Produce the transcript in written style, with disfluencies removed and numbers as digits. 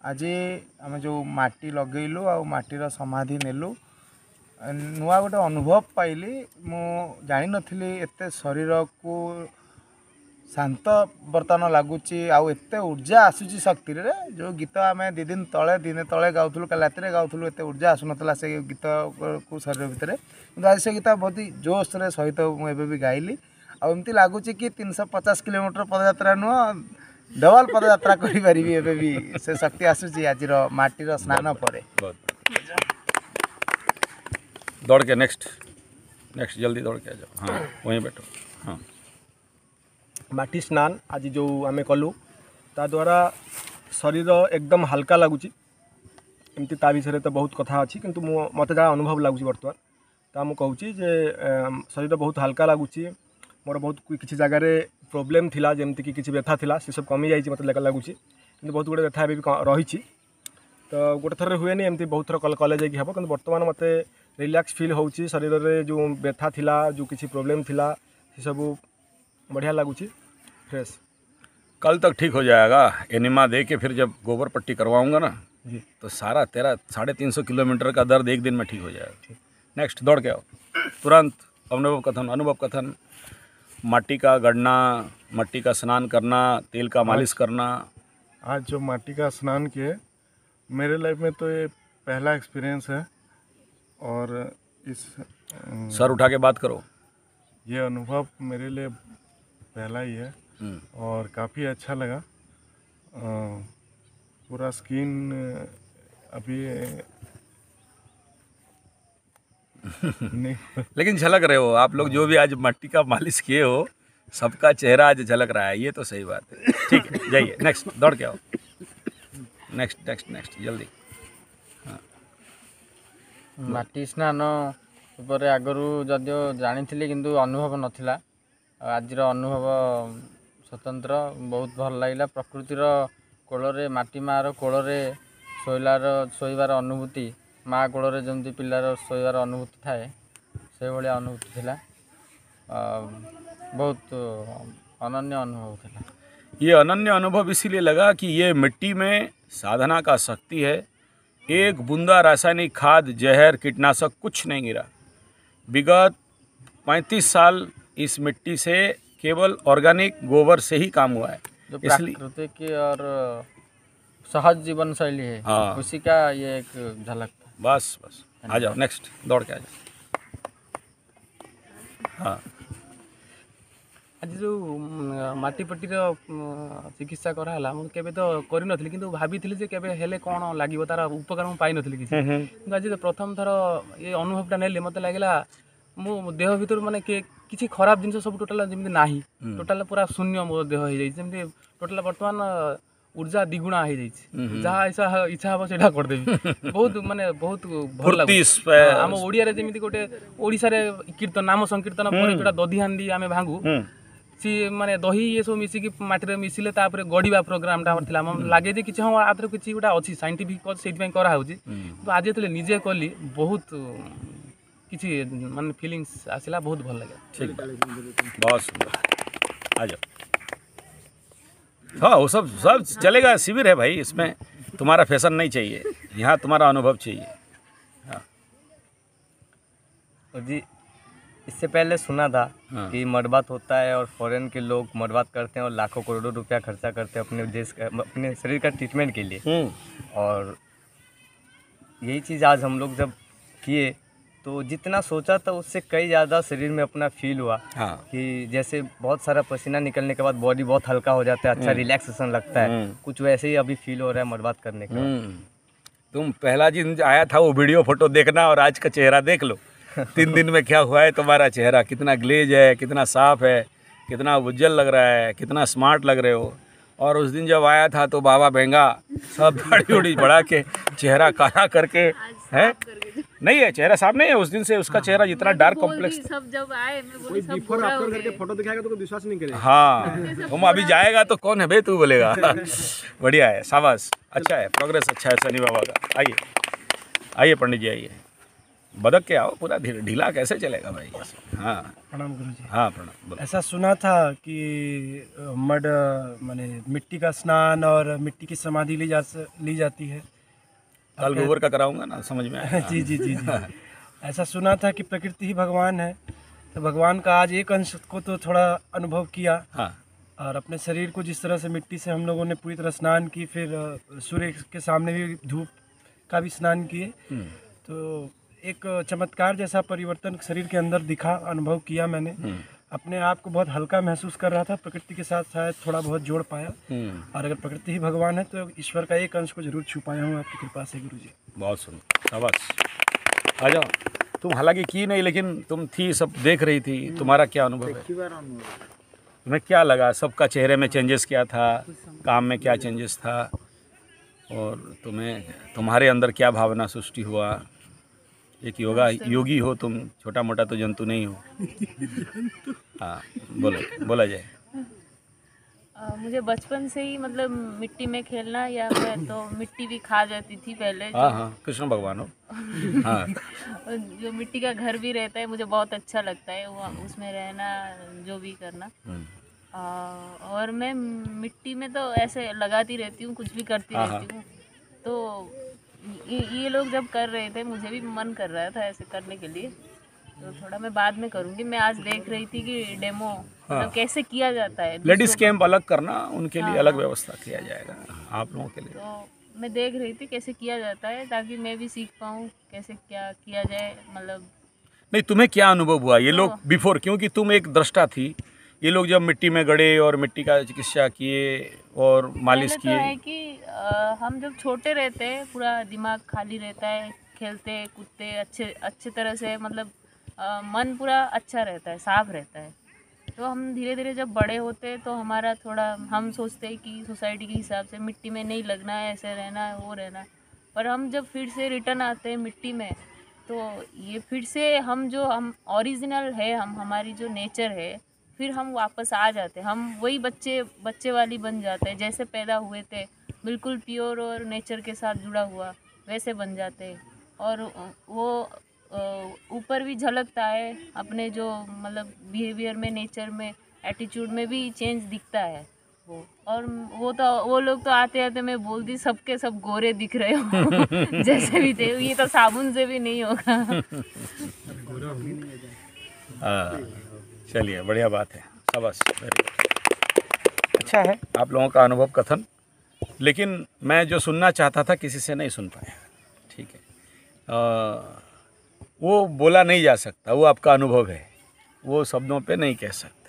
आज आम जो माटी लगेलु आ माटीर समाधि नेलु नुआ गोटे अनुभव पाइली मु जानी नथिली एते शरीर को शांत बर्तमान लगुच आते ऊर्जा आसूची शक्ति रे जो गीत आम दिन तले गाउलु कल रात गाउलु एत ऊर्जा आसुना से गीत को शरीर भितर कि आज से गीत बहुत ही जोश रे सहित मुझे भी गाइली आमती लगुच कि 350 किलोमीटर पदयात्रा नुह डबल पदयात्रा करी भी से शक्ति आसूची आज माटीर स्नान पर दौड़ के नेक्स्ट जल्दी दौड़ के आ जाओ। हाँ वहीं बैठो। हाँ माटी स्नान आज जो आम कलु ता द्वारा शरीर एकदम हल्का लगुच एमती ता विषय तो बहुत कथा अच्छी किंतु मत जहाँ अनुभव लगुच बर्तमान ता मुझे कहूँ जे शरीर बहुत हल्का लगुच मोर बहुत किसी जगार प्रोब्लेम थिला जमती कि व्यथा थिला से सब कमी जाइए मतलब लगुच कि बहुत गुड़े व्यथा भी रही तो गोटे थर हुए नहीं एमती बहुत थर कले जाकि हम कि बर्तमान मत रिलैक्स फील होची शरीर रे जो व्यथा थिला जो किसी प्रोब्लेम थिला से सब बढ़िया लगुच फ्रेश। कल तक ठीक हो जाएगा। एनिमा दे के फिर जब गोबर पट्टी करवाऊंगा ना जी तो सारा तेरा 350 किलोमीटर का दर्द एक दिन में ठीक हो जाएगा। नेक्स्ट दौड़ के आओ तुरंत। अनुभव कथन माटी का गड़ना, मट्टी का स्नान करना, तेल का मालिश करना। आज जो माटी का स्नान किए मेरे लाइफ में तो ये पहला एक्सपीरियंस है और इस सर उठा के बात करो। ये अनुभव मेरे लिए पहला ही है और काफ़ी अच्छा लगा। पूरा स्किन अभी नहीं लेकिन झलक रहे हो आप लोग जो भी आज मट्टी का मालिश किए हो सबका चेहरा आज झलक रहा है, ये तो सही बात है। ठीक है जाइए नेक्स्ट दौड़ के आओ। नेक्स्ट जल्दी। हाँ माटी स्नान उपर आगरू जदियो जानी किंतु अनुभव नथिला आज अनुभव स्वतंत्र बहुत भल लगे। प्रकृतिर कोଳରେ माटी मार कोଳରେ शोइबार अनुभूति माँ कोଳରେ जमती पिलार शोइबार अनुभूति थाए से भाया अनुभूति थिला। बहुत अनन्य अनुभव था। ये अनन्य अनुभव इसीलिए लगा कि ये मिट्टी में साधना का शक्ति है। एक बूंदा रासायनिक खाद, जहर, कीटनाशक कुछ नहीं गिरा। विगत 35 साल इस मिट्टी से केवल ऑर्गेनिक गोबर से ही काम हुआ है। जो प्राकृतिक और सहज जीवन शैली है हाँ। उसी का ये एक झलक। बस आ जाओ नेक्स्ट दौड़ के आ जाओ। हाँ आज जो माटीपट्टी चिकित्सा कराला मुझे तो करी किंतु भाभी जे केबे हेले कौन लगे तार उपकार मुझे पाई नी किसी आज प्रथम थर ये अनुभवटा नेली मत लगला मो देह भीतर माने किसी खराब जिन सब टोटाल जमी ना टोटाल पूरा शून्य मो देह हो जाए टोटाल बर्तमान ऊर्जा द्विगुणा हो जाए जहाँ इच्छा हम से करदेवी बहुत माने बहुत भल लगे। आम ओडिया रे जमी गोटे ओडिशा रे कीर्तन नाम संकीर्तन पर जोटा दधी हांडी आम भांगू सी माने दही ये सब मिसिकी माटी मिसिले तापर गढ़ा प्रोग्रामटा लगे कि हाँ आदर किसी गोटा अच्छी साइंटिफिक से कराऊँगी तो आज जो निजे कली बहुत किसी माने फीलिंग्स आसला बहुत भल लगे। ठीक बहुत सुंदर आ जाओ। हाँ वो सब चलेगा। शिविर है भाई, इसमें तुम्हारा फैशन नहीं चाहिए, यहाँ तुम्हारा अनुभव चाहिए। हाँ जी इससे पहले सुना था कि मडबात होता है और फॉरेन के लोग मडबात करते हैं और लाखों करोड़ों रुपया खर्चा करते हैं अपने देश का अपने शरीर का ट्रीटमेंट के लिए। और यही चीज़ आज हम लोग जब किए तो जितना सोचा था उससे कई ज़्यादा शरीर में अपना फील हुआ। हाँ। कि जैसे बहुत सारा पसीना निकलने के बाद बॉडी बहुत हल्का हो जाता है, अच्छा रिलैक्सेशन लगता है। कुछ वैसे ही अभी फील हो रहा है मडबात करने के बाद। तुम पहला दिन आया था वो वीडियो फोटो देखना और आज का चेहरा देख लो। 3 दिन में क्या हुआ है तुम्हारा चेहरा, कितना ग्लेज है, कितना साफ है, कितना उज्जवल लग रहा है, कितना स्मार्ट लग रहे हो। और उस दिन जब आया था तो बाबा बेंगा सब दाढ़ी उड़ी बढ़ा के चेहरा काला करके है नहीं है, चेहरा साफ नहीं है। उस दिन से उसका चेहरा जितना डार्क कॉम्प्लेक्स सब जब आए मैं बोली सब बिफोर आफ्टर करके फोटो दिखाएगा तो कोई विश्वास नहीं करेगा। हाँ तुम अभी जाएगा तो कौन है बे तू बोलेगा। बढ़िया है, शाबाश, अच्छा है, प्रोग्रेस अच्छा है सनी बाबा का। आइए पंडित जी आइए। बदक के आओ, पूरा ढीला कैसे चलेगा भाई। हाँ प्रणाम गुरुजी। हाँ प्रणाम, बोलो। ऐसा सुना था कि मड माने मिट्टी का स्नान और मिट्टी की समाधि ली जाती है। कल गोबर का कराऊंगा ना, समझ में आया। जी जी जी जी। ऐसा सुना था कि प्रकृति ही भगवान है, तो भगवान का आज एक अंश को तो थोड़ा अनुभव किया। हाँ और अपने शरीर को जिस तरह से मिट्टी से हम लोगों ने पूरी तरह स्नान की, फिर सूर्य के सामने भी धूप का भी स्नान किए, तो एक चमत्कार जैसा परिवर्तन शरीर के अंदर दिखा, अनुभव किया मैंने। अपने आप को बहुत हल्का महसूस कर रहा था, प्रकृति के साथ शायद थोड़ा बहुत जोड़ पाया। और अगर प्रकृति ही भगवान है तो ईश्वर का एक अंश को जरूर छू पाया हूँ आपकी कृपा से गुरुजी। बहुत सुंदर, शाबाश। आ जाओ। तुम हालांकि की नहीं, लेकिन तुम थी, सब देख रही थी, तुम्हारा क्या अनुभव है? तुम्हें क्या लगा? सबका चेहरे में चेंजेस क्या था, काम में क्या चेंजेस था, और तुम्हारे अंदर क्या भावना सृष्टि हुआ? एक योगी हो तुम, छोटा मोटा तो जंतु नहीं हो। हाँ बोला जाए। मुझे बचपन से ही मतलब मिट्टी में खेलना, या मैं तो मिट्टी भी खा जाती थी पहले। हाँ कृष्ण भगवान हो। हाँ जो मिट्टी का घर भी रहता है मुझे बहुत अच्छा लगता है, वो उसमें रहना, जो भी करना। और मैं मिट्टी में तो ऐसे लगाती रहती हूँ, कुछ भी करती रहती हूँ। तो ये लोग जब कर रहे थे, मुझे भी मन कर रहा था ऐसे करने के लिए, तो थोड़ा मैं बाद में करूँगी। मैं आज देख रही थी कि डेमो मतलब कैसे किया जाता है। लेडीज कैंप अलग करना, उनके लिए अलग व्यवस्था किया जाएगा आप लोगों के लिए। तो मैं देख रही थी कैसे किया जाता है, ताकि मैं भी सीख पाऊँ कैसे क्या किया जाए। मतलब नहीं, तुम्हें क्या अनुभव हुआ? ये लोग बिफोर, क्योंकि तुम एक दृष्टा थी, ये लोग जब मिट्टी में गड़े और मिट्टी का चिकित्सा किए और मालिश किए। तो है कि हम जब छोटे रहते हैं, पूरा दिमाग खाली रहता है, खेलते कूदते अच्छे तरह से, मतलब मन पूरा अच्छा रहता है, साफ रहता है। तो हम धीरे धीरे जब बड़े होते हैं तो हमारा थोड़ा, हम सोचते हैं कि सोसाइटी के हिसाब से मिट्टी में नहीं लगना है, ऐसे रहना है, वो रहना है। पर हम जब फिर से रिटर्न आते हैं मिट्टी में, तो ये फिर से हम ओरिजिनल है, हमारी जो नेचर है, फिर हम वापस आ जाते हैं। हम वही बच्चे वाली बन जाते हैं, जैसे पैदा हुए थे, बिल्कुल प्योर और नेचर के साथ जुड़ा हुआ, वैसे बन जाते हैं। और वो ऊपर भी झलकता है, अपने जो मतलब बिहेवियर में, नेचर में, एटीट्यूड में भी चेंज दिखता है वो। और वो लोग तो आते आते मैं बोलती, सबके सब गोरे दिख रहे हो जैसे भी थे, ये तो साबुन से भी नहीं होगा। चलिए, बढ़िया बात है, शाबाश, अच्छा है आप लोगों का अनुभव कथन। लेकिन मैं जो सुनना चाहता था किसी से नहीं सुन पाया, ठीक है। वो बोला नहीं जा सकता, वो आपका अनुभव है, वो शब्दों पे नहीं कह सकता।